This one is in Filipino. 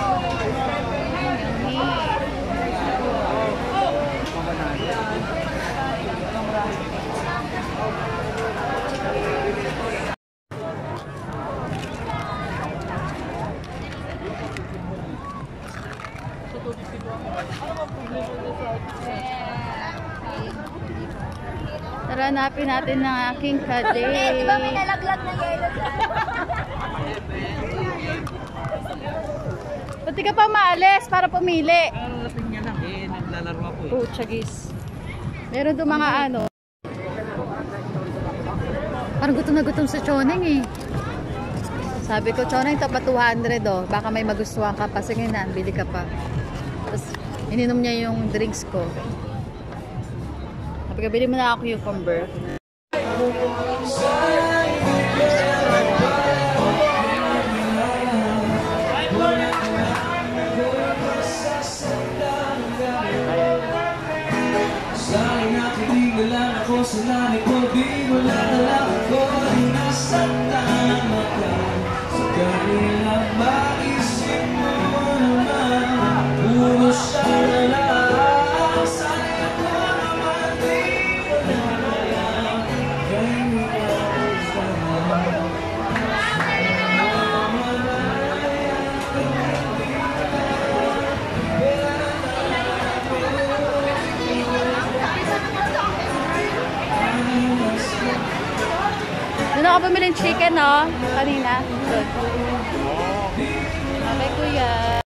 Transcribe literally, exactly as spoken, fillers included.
Tara, hanapin natin ng aking kade. Di ba may nalaglag na yellow dyan? Pati ka pa maalis para pumili. Kararating niya lang eh, naglalaro ako eh. Oh, chagis. Meron doon mga ano. Parang gutom na gutom sa Choneng eh. Sabi ko, Choneng, tapat two hundred oh. Baka may magustuhan ka pa. Sige na, bili ka pa. Tapos, ininom niya yung drinks ko. Sabi ko, bili mo na ako cucumber. Sa nanay ko, di mo lang ako nasa tama ka. Sa kanilang maisip mo naman, puro siya na lang. Sana ako naman di mo naman, kaya hindi ka sana. Doon ako bumili ng chicken, no? Kanina. Doon. Okay, kuya.